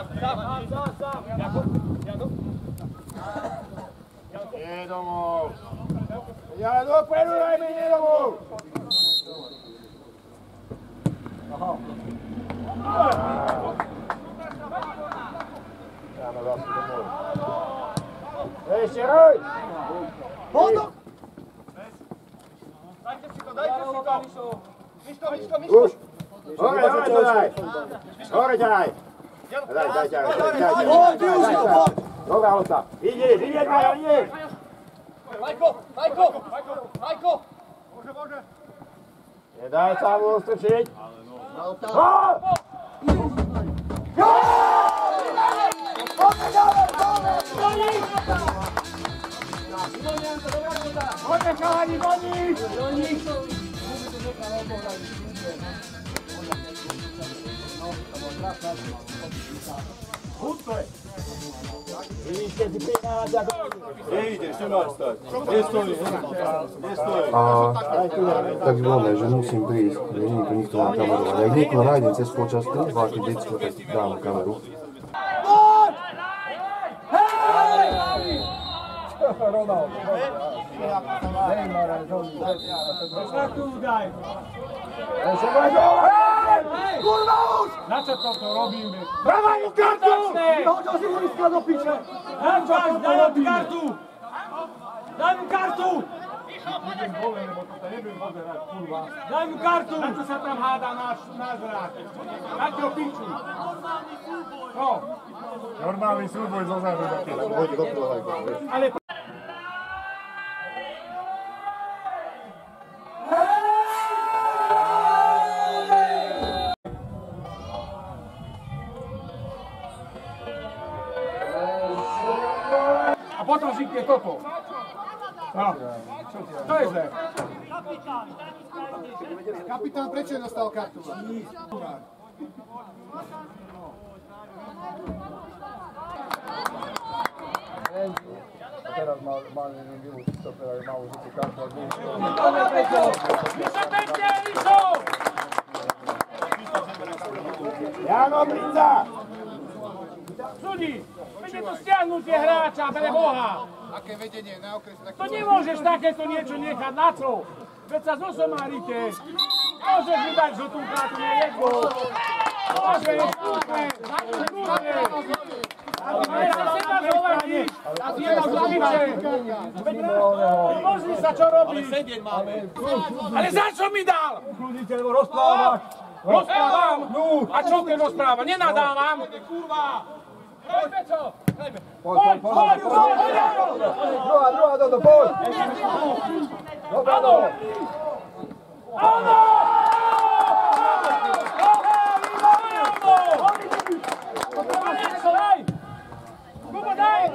Nie domov. Ja dopredu, dajme, nie domov. Aha. Áno, zase domov. Ešte roj! Hodok! Dajte si to! Už! Hore to daj! Hore ťaj! Daj! Dobrá, Lota! Ideš, Majo, ideš! Majko! Môže! Nedaj sa mu ostrčiť! Poďme, chalani, do nich! Vidíš, keď si prináhať ako... Nejdeš, nemáš stať. Nestojí. Tak voľné, že musím prísť, nie je tu nikto na kameru. Ale ak niekoho nájdem cez počas, tu zvláštne decko, tak dám kameru. Ronaldo. Kurva už! Na čo toto robíme? Dávaj mu kartu! Vyhodil si Luriska do piče! Daj mu kartu! Daj mu kartu! Idem dole, lebo toto nebudem pozerať, kurva. Daj mu kartu! Na čo sa tam hádá náš zrák? Dajte ho piču! No! Normálny súboj zo zádu. Ale... A potom žikne toto. No. To je zle. Kapitán, prečo nedostal kartu? Teraz mal nevýlu stopera, ale mal už tú kartu. Jano, Brinza! Sudí! Veď je to stiahnutie hráča, pre Boha! Aké vedenie na okrese? To nemôžeš takéto niečo nechať, na čo? Veď sa zosomárite! Môžeš mi dať žltú kartu, nie je gól! Môžeš, kúpne! Ale sa seba zohľadíš! A ty jedna z laviče! Pozri sa, čo robíš! Ale za čo mi dal? Kľudite, lebo rozprávaš! Rozprávam! A čo keď rozprávam? Nenadávam! Poď, Peco! Poď! Druhá, Dodo, poď! Dobrá, Dodo! Áno! Kubo, daj!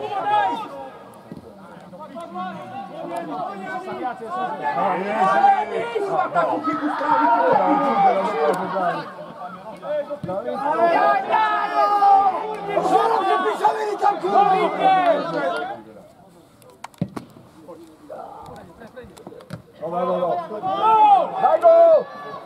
Takú chybu Daj gól!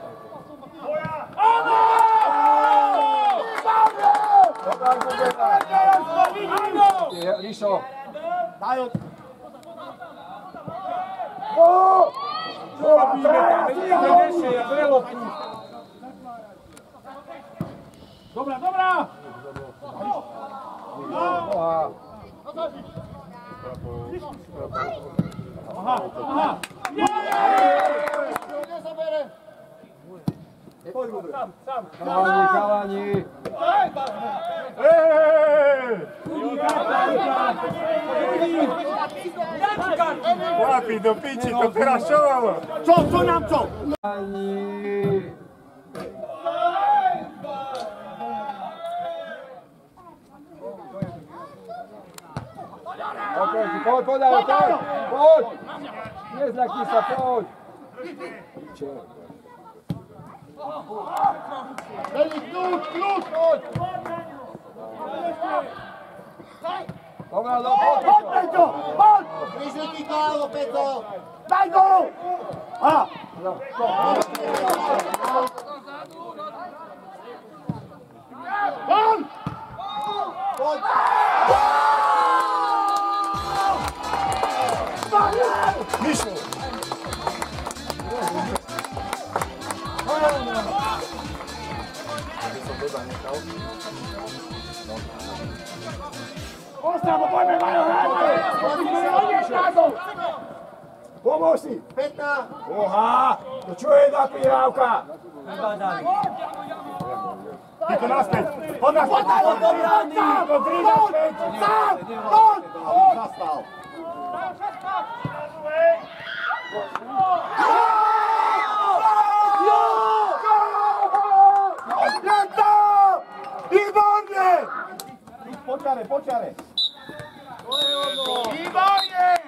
Ríšo! Daj od... Čo robíme tam? Veď nešie, ja vrelo tu. Dobrá! Aha! Sám! Kalani! Chlapi, do piči, to krašovalo! Čo nám čo? Poď! Nezlakni sa, poď! Veli, kľúč! Dobrá, poď, Peťo! Poď! Vyšli kálo, Peťo! Daj gól! Aha! Gól! Ostavo, pojme, Majo, pomôž si! 15! Oha! To čo je za pírávka? Ty to naspäť! Poď naspäť! Sám! Poď! Zastal! Je to! Výborne! Poďare! Výborne!